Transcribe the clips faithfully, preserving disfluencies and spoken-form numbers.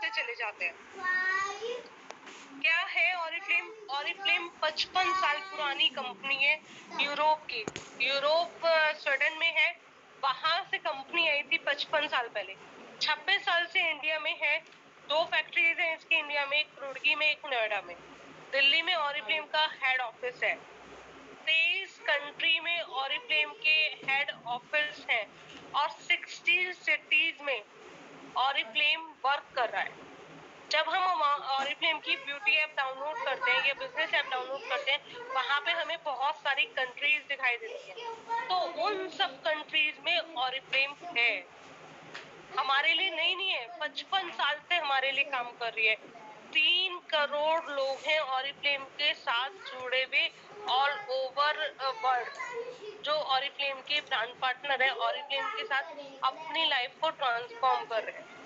से चले जाते हैं। क्या है ऑरिफ्लेम? ऑरिफ्लेम पचपन साल पुरानी कंपनी है यूरोप की। यूरोप स्वीडन में है, वहां से कंपनी आई थी पचपन साल पहले। छब्बीस साल से इंडिया में है। दो फैक्ट्रीज हैं इसकी इंडिया में, एक रुड़की में, एक नोएडा में। दिल्ली में ऑरिफ्लेम का हेड ऑफिस है। तेईस कंट्री में ऑरिफ्लेम के हेड ऑफिस हैं और साठ सिटीज में ऑरिफ्लेम वर्क कर रहा है। जब हम ऑरिफ्लेम की ब्यूटी ऐप डाउनलोड करते हैं या बिजनेस ऐप डाउनलोड करते हैं, वहां पे हमें बहुत सारी कंट्रीज दिखाई देती हैं। तो उन सब कंट्रीज में ऑरिफ्लेम है। हमारे लिए नई नहीं है, पचपन साल से हमारे लिए काम कर रही है। तीन करोड़ लोग हैं ऑरिफ्लेम के साथ जुड़े हुए ऑल ओवर वर्ल्ड, जो ऑरिफ्लेम के ब्रांड पार्टनर है, ऑरिफ्लेम के साथ अपनी लाइफ को ट्रांसफॉर्म कर रहे हैं।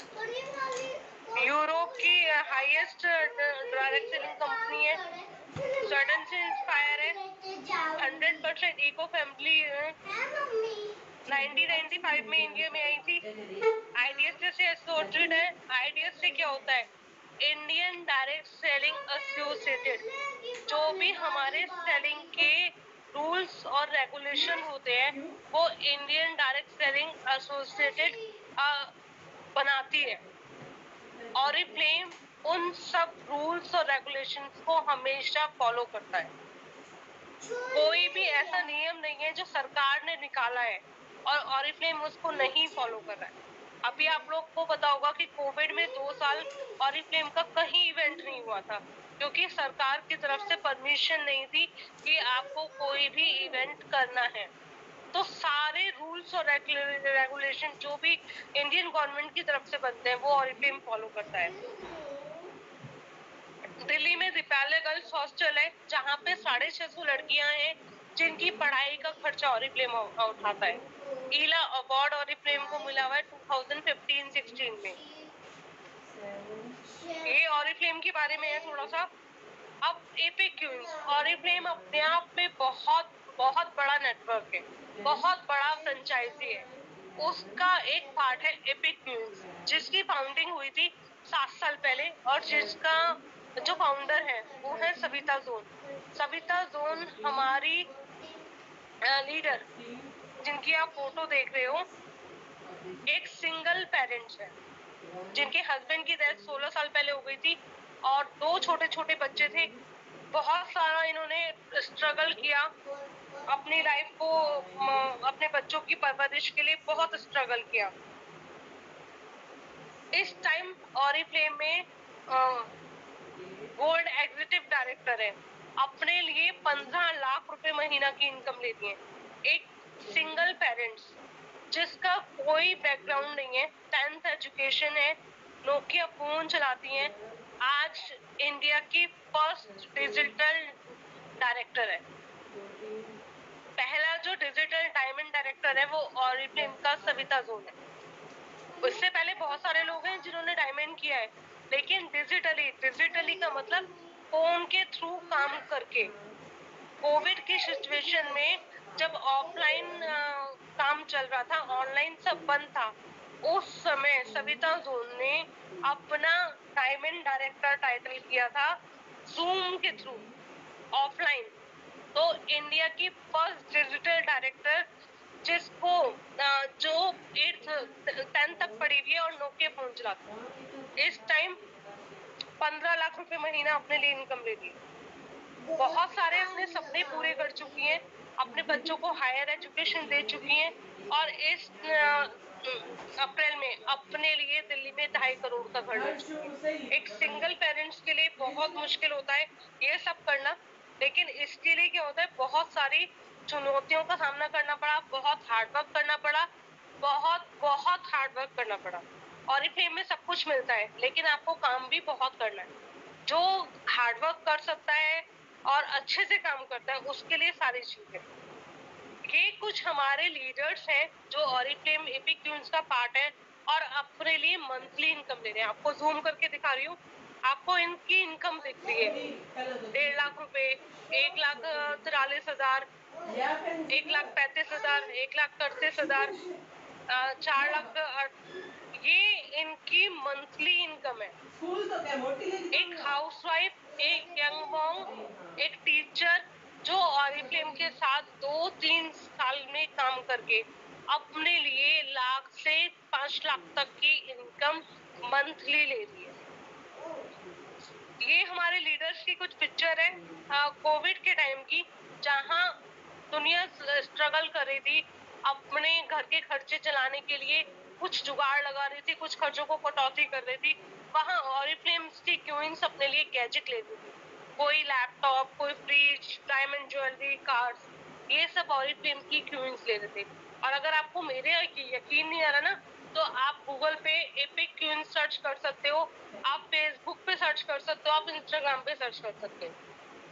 यूरोप की हाईएस्ट डायरेक्ट सेलिंग कंपनी है, स्वीडन से इंस्पायर है, हंड्रेड परसेंट इको फ्रेंडली है। नाइनटीन नाइंटी फाइव में इंडिया में आई थी। आईडीएससी से एसोसिएटेड है। आईडीएससी क्या होता है? Indian direct selling associated. जो भी हमारे सेलिंग के रूल्स और रेगुलेशन होते हैं वो इंडियन डायरेक्ट सेलिंग एसोसिएटेड बनाती है। ऑरिफ्लेम उन सब रूल्स और रेगुलेशंस को हमेशा फॉलो करता है। कोई भी ऐसा नियम नहीं है जो सरकार ने निकाला है और ऑरिफ्लेम उसको नहीं फॉलो कर रहा है। अभी आप लोग को पता होगा कि कोविड में दो साल ऑरिफ्लेम का कहीं इवेंट नहीं हुआ था, क्योंकि सरकार की तरफ से परमिशन नहीं थी कि आपको कोई भी इवेंट करना है। तो सारे रूल्स और रेगुलेशन जो भी इंडियन गवर्नमेंट की तरफ से बनते हैं वो ऑरिफ्लेम फॉलो करता है। दिल्ली में दीपाले गर्ल्स हॉस्टल है, जहाँ पे साढ़े छह सौ लड़कियां हैं जिनकी पढ़ाई का खर्चा ऑरिफ्लेम उठाता है। ईला अवार्ड ऑरिफ्लेम को मिला हुआ है दो हज़ार पंद्रह सोलह में। ये ऑरिफ्लेम के बारे में है थोड़ा सा। अब एपिक क्वींस, ऑरिफ्लेम अपने आप में बहुत बहुत बड़ा नेटवर्क है, बहुत बड़ा फ्रेंचाइजी है। उसका एक पार्ट है एपिक क्वींस, जिसकी फाउंडिंग हुई थी सात साल पहले और जिसका जो फाउंडर है वो है सविता जोन। सविता जोन हमारी लीडर, जिनकी आप फोटो देख रहे हो, एक सिंगल पेरेंट्स है, जिनके हस्बैंड की डेथ सोलह साल पहले हो गई थी और दो छोटे छोटे बच्चे थे। बहुत सारा इन्होंने स्ट्रगल किया अपनी लाइफ को, अपने बच्चों की परवरिश के लिए बहुत स्ट्रगल किया। इस टाइम ऑरिफ्लेम में गोल्ड एग्जीक्यूटिव डायरेक्टर है, अपने लिए पंद्रह लाख रुपए महीना की इनकम लेती है। एक सिंगल पेरेंट्स जिसका कोई बैकग्राउंड नहीं है, टेंथ एजुकेशन है, नोकिया फोन चलाती हैं, आज इंडिया की फर्स्ट डिजिटल डायरेक्टर है। पहला जो डिजिटल डायमंड डायरेक्टर है वो ऑरिफ्लेम का सविता जोन है। उससे पहले बहुत सारे लोग हैं जिन्होंने डायमंड किया है, लेकिन डिजिटली डिजिटली का मतलब फोन के थ्रू काम करके। कोविड की सिचुएशन में जब ऑफलाइन काम चल रहा था, ऑनलाइन सब बंद था, उस समय सविता जोन ने अपना डायमंड डायरेक्टर टाइटल किया था जूम के थ्रू ऑफलाइन। तो इंडिया की फर्स्ट डिजिटल डायरेक्टर जिसको जो एट्थ टेंथ तक पढ़ी हुई है और नोकिया फोन चलाती है, इस टाइम पंद्रह लाख रुपए महीना अपने लिए इनकम ले ली। बहुत सारे अपने सपने पूरे कर चुकी हैं, अपने बच्चों को हायर एजुकेशन दे चुकी हैं और इस अप्रैल में अपने लिए दिल्ली में ढाई करोड़ का घर ले चुकी है। एक सिंगल पेरेंट्स के लिए बहुत मुश्किल होता है ये सब करना, लेकिन इसके लिए क्या होता है, बहुत सारी चुनौतियों का सामना करना पड़ा, बहुत हार्डवर्क करना पड़ा, बहुत बहुत हार्डवर्क करना पड़ा। ऑरिफ्लेम में सब कुछ मिलता है, लेकिन आपको काम भी बहुत करना है। जो हार्डवर्क कर सकता है और अच्छे से काम करता है उसके लिए सारी चीजें। ये कुछ हमारे लीडर्स हैं जो ऑरिफ्लेम एपिक क्वींस का पार्ट है और अपने लिए मंथली इनकम दे रहे हैं। आपको जूम करके दिखा रही हूँ, आपको इनकी इनकम दिख रही है, डेढ़ लाख रुपए, एक लाख तिरालीस हजार, एक लाख पैंतीस हजार, एक लाख अड़तीस हजार, चार लाख ये इनकी मंथली इनकम है। एक हाउसवाइफ, एक यंग मॉम, एक टीचर जो ऑरिफ्लेम के साथ दो तीन साल में काम करके अपने लिए लाख से पांच लाख तक की इनकम मंथली ले रही है। ये हमारे लीडर्स की कुछ पिक्चर है कोविड के टाइम की, जहां दुनिया स्ट्रगल कर रही थी अपने घर के खर्चे चलाने के लिए, कुछ जुगाड़ लगा रही थी, कुछ खर्चों को कटौती कर रही थी। वहां ऑरिफ्लेम्स की क्वींस अपने लिए गैजेट लेती थी, कोई लैपटॉप, कोई फ्रिज, डायमंड ज्वेलरी, कार्स, ये सब ऑरिफ्लेम की क्वींस ले रहे थे। और अगर आपको मेरे यकीन नहीं आ रहा ना, तो आप गूगल पे एपिक क्वीन सर्च कर सकते हो, आप फेसबुक पे सर्च कर सकते हो, आप इंस्टाग्राम पे सर्च कर सकते हो।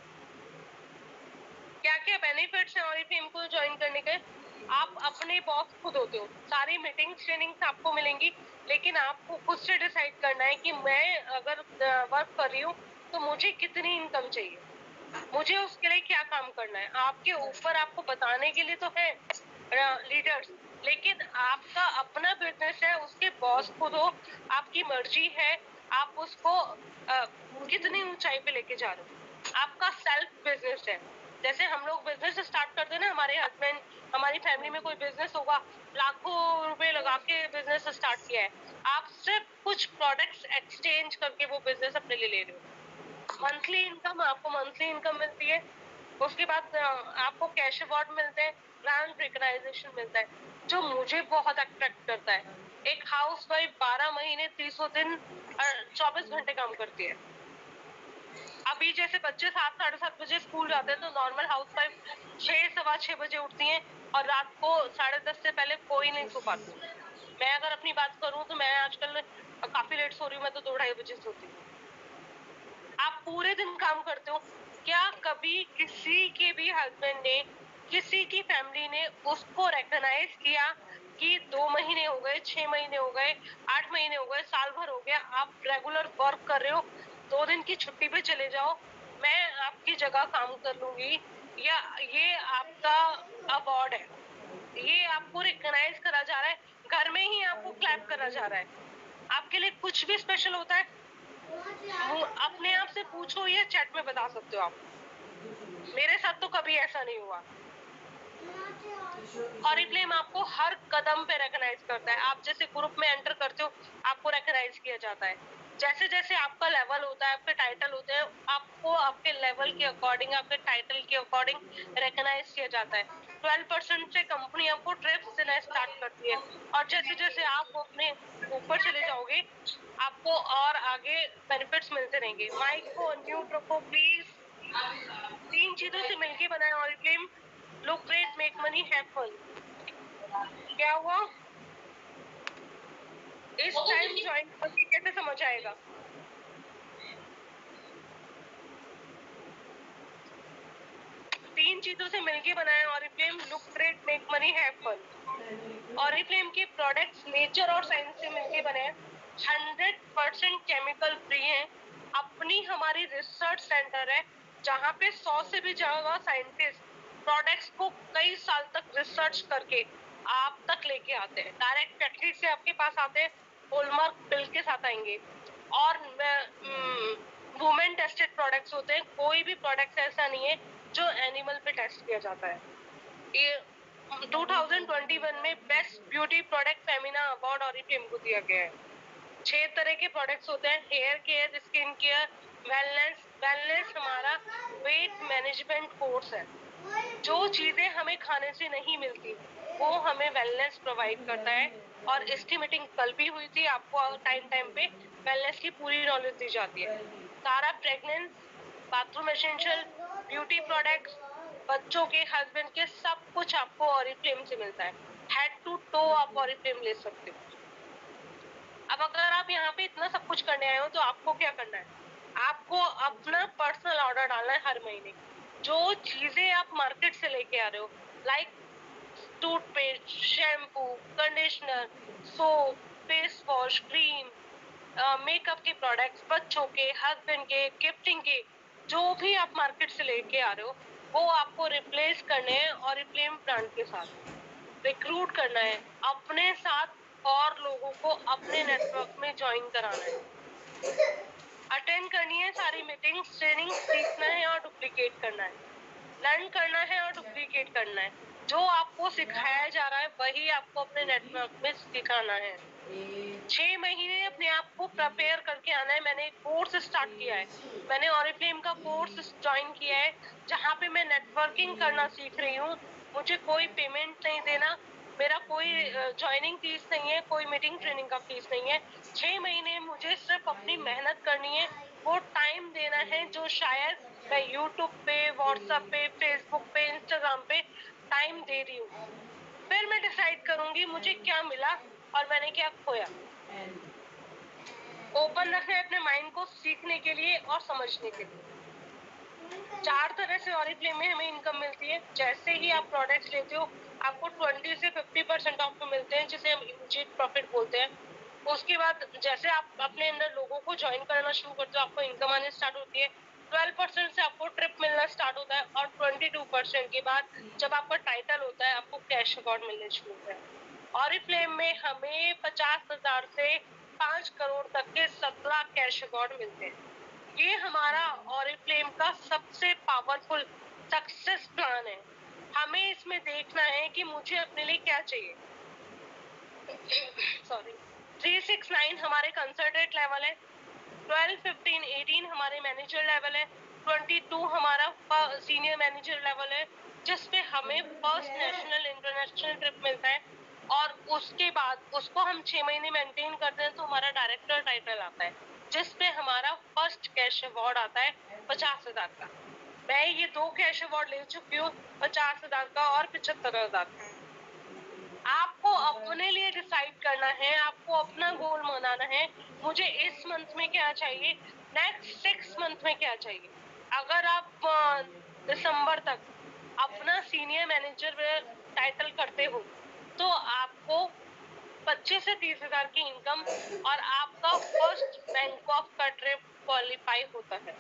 क्या क्या बेनिफिट्स हैं ऑरिफ्लेम को ज्वाइन करने के। आप अपने बॉस खुद होते हो, सारी मीटिंग्स ट्रेनिंग्स आपको मिलेंगी, लेकिन आपको खुद से डिसाइड करना है कि मैं अगर वर्क कर रही हूँ तो मुझे कितनी इनकम चाहिए, मुझे उसके लिए क्या काम करना है। आपके ऊपर आपको बताने के लिए तो है लीडर्स, लेकिन आपका अपना बिजनेस है, उसके बॉस खुद हो, आपकी मर्जी है आप उसको आ, कितनी ऊंचाई पे लेके जा रहे हो। आपका सेल्फ बिजनेस है। जैसे हम लोग बिजनेस स्टार्ट करते हैं ना, हमारे हस्बैंड, हमारी फैमिली में कोई बिजनेस होगा, लाखों रुपए लगा के बिजनेस स्टार्ट किया है, आप सिर्फ कुछ प्रोडक्ट्स एक्सचेंज करके वो बिजनेस अपने लिए ले रहे हो। मंथली इनकम, आपको मंथली इनकम मिलती है, उसके बाद आपको कैश अवार्ड मिलते हैं, ब्रांड रिकग्नाइजेशन मिलता है, जो मुझे बहुत अट्रैक्ट करता है। एक हाउस वाइफ बारह महीने तीसों दिन चौबीस घंटे काम करती है। अभी जैसे बच्चे सात साढ़े सात बजे स्कूल जाते हैं, तो नॉर्मल हाउस वाइफ छह सवा छह बजे उठती हैं और रात को साढ़े दस से पहले कोई नहीं सो पाती। मैं अगर अपनी बात करूं तो मैं आजकल काफी लेट सो रही हूँ, मैं तो दो ढाई बजे सोती हूँ। आप पूरे दिन काम करते हो, क्या कभी किसी के भी हस्बैंड ने, किसी की फैमिली ने उसको रिकॉग्नाइज किया कि दो महीने हो गए, छह महीने हो गए, आठ महीने हो गए, साल भर हो गया, आप रेगुलर वर्क कर रहे हो, दो दिन की छुट्टी पे चले जाओ, मैं आपकी जगह काम कर लूंगी, या ये आपका अवार्ड है, ये आपको रिकॉग्नाइज करा जा रहा है, घर में ही आपको क्लैप करा जा रहा है। आपके लिए कुछ भी स्पेशल होता है, अपने आप से पूछो, ये चैट में बता सकते हो आप। मेरे साथ तो कभी ऐसा नहीं हुआ। ऑरिफ्लेम आपको हर कदम पे रिकॉग्नाइज करता है। आप जैसे ग्रुप में एंटर करते हो, आपको रिकॉग्नाइज किया जाता है। जैसे जैसे आपका लेवल होता है, आपके टाइटल होते हैं, आपको आपके लेवल के अकॉर्डिंग, आपके टाइटल के अकॉर्डिंग रिकॉग्नाइज किया जाता है। ट्वेल्व परसेंट से कंपनी आपको ट्रिप्स देना स्टार्ट करती है, और जैसे जैसे आप अपने ऊपर चले जाओगे, आपको और आगे बेनिफिट्स मिलते रहेंगे। माइक को अनम्यूट रखो प्लीज। तीन चीजों से मिलके बनाया Oriflame, look great, make money, have fun. क्या हुआ? इस टाइम ज्वाइन करके कैसे समझ आएगा? तीन चीजों से मिलके बनाया Oriflame, look great, make money, have fun. Oriflame के प्रोडक्ट्स नेचर और साइंस से मिलके बने हैं, हंड्रेड परसेंट केमिकल फ्री है। अपनी हमारी रिसर्च सेंटर है, जहाँ पे सौ से भी ज्यादा साइंटिस्ट प्रोडक्ट्स को कई साल तक रिसर्च करके आप तक लेके आते हैं। डायरेक्ट फैक्ट्री से आपके पास आते हैं, होलमार्क बिल के साथ आएंगे, और वुमेन टेस्टेड प्रोडक्ट्स होते हैं। कोई भी प्रोडक्ट ऐसा नहीं है जो एनिमल पे टेस्ट किया जाता है। ये दो हज़ार इक्कीस में best beauty product Femina award Oriflame को दिया गया है। छह तरह के प्रोडक्ट्स होते हैं, hair care, skin care, wellness. Wellness हमारा वेट मैनेजमेंट कोर्स है। जो चीजें हमें खाने से नहीं मिलती, वो हमें वेलनेस प्रोवाइड करता है। और इसकी मीटिंग कल भी हुई थी, आपको टाइम टाइम पे वेलनेस की पूरी नॉलेज दी जाती है। सारा pregnancy, bathroom essential, beauty products, बच्चों के, हस्बैंड के, सब कुछ आपको ऑरिफ्लेम से मिलता है। हेड टू टो आप ऑरिफ्लेम ले सकते हो। अब अगर आप यहाँ पे इतना सब कुछ करने आए हो, तो आपको क्या करना है? आपको अपना पर्सनल ऑर्डर डालना है हर महीने। जो चीजें आप मार्केट से लेके आ रहे हो, like toothpaste, shampoo, conditioner, soap, face wash, cream, makeup के प्रोडक्ट्स, बच्चों के, हस्बैंड के, गिफ्टिंग के, जो भी आप मार्केट से लेके आ रहे हो, वो आपको रिप्लेस करने हैं ऑरिफ्लेम ब्रांड के साथ। रिक्रूट करना है अपने साथ, और लोगों को अपने नेटवर्क में ज्वाइन कराना है, अटेंड करनी है सारी मीटिंग्स, ट्रेनिंग, सीखना है और डुप्लीकेट करना है, लर्न करना है और डुप्लीकेट करना है। जो आपको सिखाया जा रहा है वही आपको अपने नेटवर्क में सिखाना है। छह महीने अपने आप को प्रिपेयर करके आना है। मैंने एक कोर्स स्टार्ट किया है, मैंने ऑरिफ्लेम का कोर्स ज्वाइन किया है, जहाँ पे मैं नेटवर्किंग करना सीख रही हूँ। मुझे कोई पेमेंट नहीं देना, मेरा कोई ज्वाइनिंग फीस नहीं है, कोई मीटिंग ट्रेनिंग का फीस नहीं है। छह महीने मुझे सिर्फ अपनी मेहनत करनी है, वो टाइम देना है जो शायद मैं यूट्यूब पे, व्हाट्सएप पे, फेसबुक पे, इंस्टाग्राम पे टाइम दे रही हूँ। फिर मैं डिसाइड करूंगी मुझे क्या मिला और मैंने क्या खोया। ओपन रखना है अपने माइंड को सीखने के लिए और समझने के लिए। चार तरह से ऑरिफ्लेम में हमें इनकम मिलती है। जैसे ही आप प्रोडक्ट्स लेते हो आपको ट्वेंटी से फिफ्टी परसेंट ऑफ में मिलते हैं, जिसे हम इमीडिएट प्रॉफिट बोलते हैं। उसके बाद जैसे आप अपने अंदर लोगों को ज्वाइन करना शुरू करते हो, आपको इनकम आने स्टार्ट होती है। ट्वेल्व परसेंट से आपको ट्रिप मिलना स्टार्ट होता है और ट्वेंटी टू परसेंट के बाद जब आपका टाइटल होता है आपको कैश अकाउंट मिलने शुरू होता है। ऑरिफ्लेम में हमें पचास हजार से पांच करोड़ तक के सत्रह कैश अकाउंट मिलते हैं। ये हमारा ऑरिफ्लेम का सबसे पावरफुल सक्सेस प्लान है। हमें इसमें देखना है कि मुझे अपने लिए क्या चाहिए। सॉरी थ्री सिक्स नाइन हमारे कंसल्टेंट लेवल है, ट्वेल्व फिफ्टीन एटीन हमारे मैनेजर लेवल है, ट्वेंटी टू हमारा सीनियर मैनेजर लेवल है, जिसपे हमें फर्स्ट नेशनल इंटरनेशनल ट्रिप मिलता है। और उसके बाद उसको हम छह महीने मेंटेन करते हैं तो हमारा डायरेक्टर टाइटल आता है, जिसपे हमारा फर्स्ट कैश अवार्ड आता है पचास हजार का। मैं ये दो कैश अवार्ड ले चुकी हूँ, पचास हजार का और पिछहत्तर हजार का। आपको अपने लिए डिसाइड करना है, आपको अपना गोल मनाना है। मुझे इस मंथ में क्या चाहिए, नेक्स्ट सिक्स मंथ में क्या चाहिए। अगर आप दिसंबर तक अपना सीनियर मैनेजर टाइटल करते हो तो आपको पच्चीस से तीस हजार की इनकम और आपका फर्स्ट बैंकॉक का ट्रिप क्वालिफाई होता है।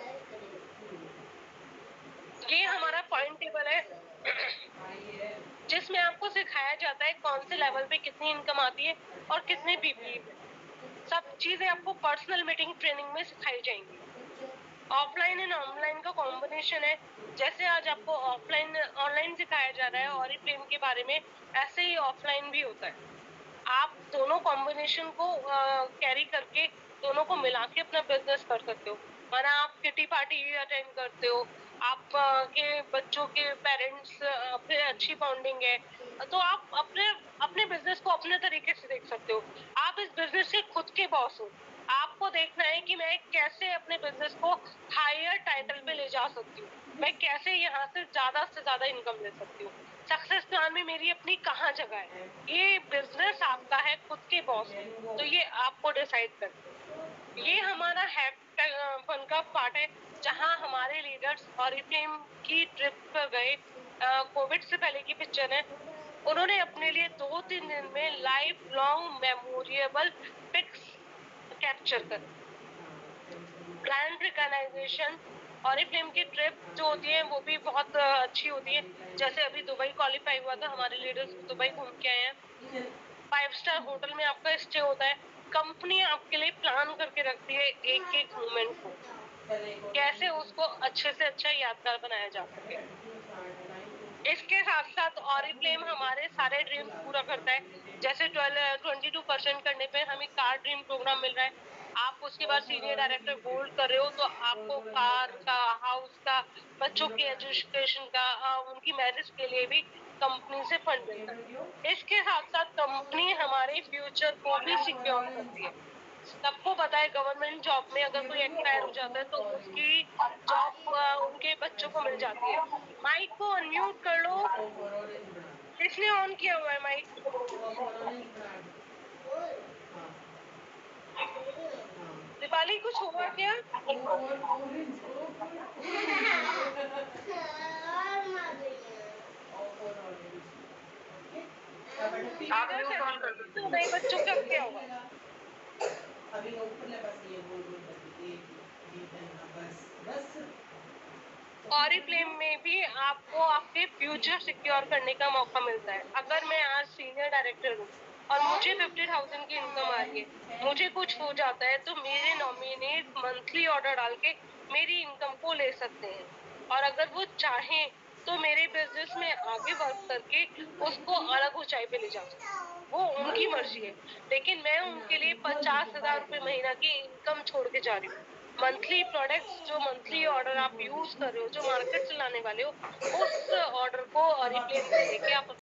ये हमारा पॉइंट टेबल है जिसमें आपको सिखाया जाता है कौन से लेवल पे कितनी इनकम आती है और कितने पीपी में। सब चीजें आपको पर्सनल मीटिंग ट्रेनिंग में सिखाई जाएंगी। ऑफलाइन एंड ऑनलाइन का कॉम्बिनेशन है। जैसे आज आपको ऑफलाइन ऑनलाइन सिखाया जा रहा है ऑरिफ्लेम के बारे में, ऐसे ही ऑफलाइन भी होता है। आप दोनों कॉम्बिनेशन को कैरी करके दोनों को मिला के अपना बिजनेस कर सकते हो। माना आप किटी पार्टी अटेंड करते हो, आप uh, के बच्चों के पेरेंट्स से अच्छी बॉन्डिंग है, तो आप अपने अपने बिजनेस को अपने तरीके से देख सकते हो। आप इस बिजनेस के खुद के बॉस हो। आपको देखना है कि मैं कैसे अपने बिजनेस को हायर टाइटल पे ले जा सकती हूँ, मैं कैसे यहाँ से ज्यादा से ज्यादा इनकम ले सकती हूँ, सक्सेस प्लान में मेरी अपनी कहाँ जगह है। ये बिजनेस आपका है, खुद के बॉस हो, तो ये आपको डिसाइड करना है। ये हमारा हैपन का पार्ट है, जहाँ हमारे लीडर्स ऑरिफ्लेम की ट्रिप पर गए। कोविड से पहले की पिक्चर है। उन्होंने अपने लिए दो तीन दिन में life long memorable pics capture कर ब्रांड रिकॉग्नाइजेशन। ऑरिफ्लेम की ट्रिप जो होती है वो भी बहुत अच्छी होती है। जैसे अभी दुबई क्वालिफाई हुआ था, हमारे लीडर्स दुबई घूम के आए हैं। फाइव स्टार होटल में आपका स्टे होता है। कंपनी आपके लिए प्लान करके रखती है एक एक मोमेंट को, कैसे उसको अच्छे से अच्छा यादगार बनाया जा सके। इसके साथ साथ ऑरिफ्लेम हमारे सारे ड्रीम्स पूरा करता है। जैसे ट्वेंटी टू परसेंट करने पे हमें कार ड्रीम प्रोग्राम मिल रहा है। आप उसके बाद सीनियर डायरेक्टर गोल्ड कर रहे हो तो आपको कार का, हाउस का, बच्चों के एजुकेशन का, उनकी मैरिज के लिए भी कंपनी से फंड मिलता है। इसके साथ साथ कंपनी हमारे फ्यूचर को भी सिक्योर करती है। सबको पता है गवर्नमेंट जॉब में अगर कोई एक्सपायर हो जाता है तो उसकी जॉब उनके बच्चों को मिल जाती है। माइक को अनम्यूट कर लो, किसने ऑन किया हुआ है माइक? दीपाली कुछ हुआ क्या? इधर से ऑन कर दो, तो नए बच्चों का क्या हुआ? ऑरिफ्लेम में भी आपको आपके फ्यूचर सिक्योर करने का मौका मिलता है। अगर मैं आज सीनियर डायरेक्टर हूँ और मुझे फिफ्टी थाउजेंड की इनकम आ रही है, मुझे कुछ हो जाता है तो मेरे नॉमिनेट मंथली ऑर्डर डाल के मेरी इनकम को ले सकते हैं, और अगर वो चाहें तो मेरे बिजनेस में आगे वर्क करके उसको अलग ऊंचाई पे ले जा सकते हैं। वो उनकी मर्जी है, लेकिन मैं उनके लिए पचास हजार रुपए महीना की इनकम छोड़ के जा रही हूँ। मंथली प्रोडक्ट्स, जो मंथली ऑर्डर आप यूज कर रहे हो, जो मार्केट से लाने वाले हो, उस ऑर्डर को रिप्लेस करने के आप